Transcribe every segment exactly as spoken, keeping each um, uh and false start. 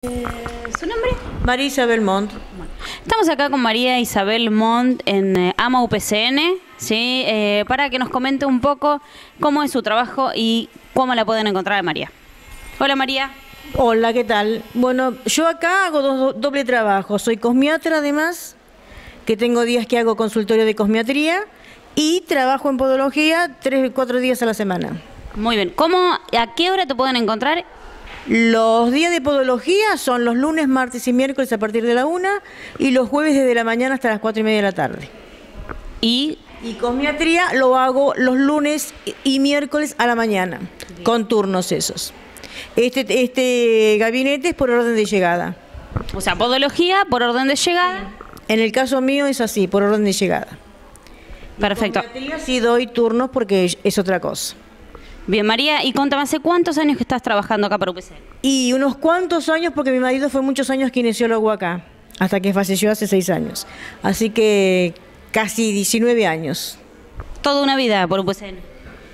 Eh, ¿Su nombre? María Isabel Montt. Bueno, estamos acá con María Isabel Montt en eh, AMA U P C N, ¿sí? Eh, para que nos comente un poco cómo es su trabajo y cómo la pueden encontrar a María. Hola María. Hola, ¿qué tal? Bueno, yo acá hago do doble trabajo. Soy cosmiatra además, que tengo días que hago consultorio de cosmiatría y trabajo en podología tres, cuatro días a la semana. Muy bien. ¿Cómo, a qué hora te pueden encontrar? Los días de podología son los lunes, martes y miércoles a partir de la una y los jueves desde la mañana hasta las cuatro y media de la tarde. Y, y cosmiatría lo hago los lunes y miércoles a la mañana, bien, con turnos esos. Este, este gabinete es por orden de llegada. O sea, podología por orden de llegada. En el caso mío es así, por orden de llegada. Perfecto. Y cosmiatría sí doy turnos porque es otra cosa. Bien, María, y contame, ¿hace cuántos años que estás trabajando acá para U P C N? Y unos cuantos años, porque mi marido fue muchos años kinesiólogo acá, hasta que falleció hace seis años. Así que casi diecinueve años. Toda una vida por U P C N.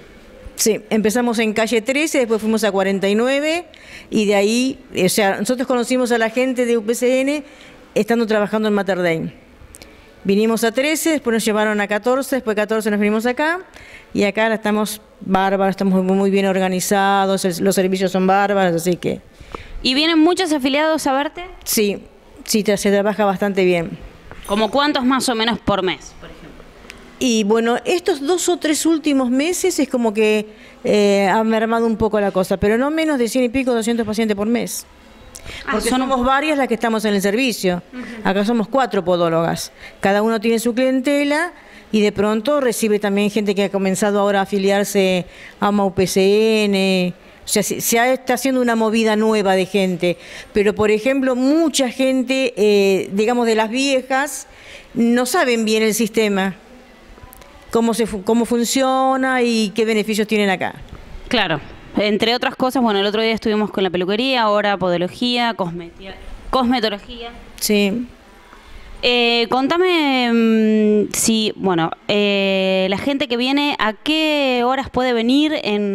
Sí, empezamos en calle trece, después fuimos a cuarenta y nueve, y de ahí, o sea, nosotros conocimos a la gente de U P C N estando trabajando en Mater Dei. Vinimos a trece, después nos llevaron a catorce, después de catorce nos vinimos acá, y acá estamos bárbaros, estamos muy bien organizados, los servicios son bárbaros, así que... ¿Y vienen muchos afiliados a verte? Sí, sí, se trabaja bastante bien. ¿Como cuántos más o menos por mes, por ejemplo? Y bueno, estos dos o tres últimos meses es como que eh, ha mermado un poco la cosa, pero no menos de cien y pico, doscientos pacientes por mes. Porque ah, somos varias las que estamos en el servicio. Uh-huh. Acá somos cuatro podólogas. Cada uno tiene su clientela y de pronto recibe también gente que ha comenzado ahora a afiliarse a AMA U P C N. O sea, se, se está haciendo una movida nueva de gente. Pero, por ejemplo, mucha gente, eh, digamos, de las viejas, no saben bien el sistema, cómo, se, cómo funciona y qué beneficios tienen acá. Claro. Entre otras cosas, bueno, el otro día estuvimos con la peluquería, ahora podología, cosmetología. Sí. Eh, contame mmm, si, bueno, eh, la gente que viene, ¿a qué horas puede venir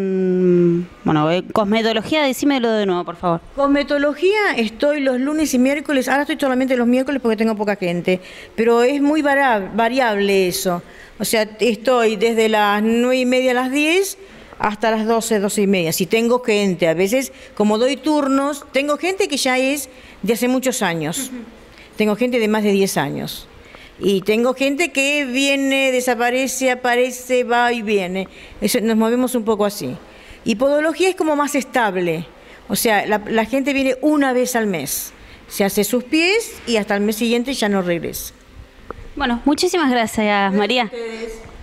en, bueno, eh, cosmetología? Decímelo de nuevo, por favor. Cosmetología estoy los lunes y miércoles, ahora estoy solamente los miércoles porque tengo poca gente, pero es muy variable eso. O sea, estoy desde las nueve y media a las diez hasta las doce, doce y media. Si tengo gente, a veces, como doy turnos, tengo gente que ya es de hace muchos años. Uh-huh. Tengo gente de más de diez años. Y tengo gente que viene, desaparece, aparece, va y viene. Eso, nos movemos un poco así. Y podología es como más estable. O sea, la, la gente viene una vez al mes. Se hace sus pies y hasta el mes siguiente ya no regresa. Bueno, muchísimas gracias, María. Ustedes.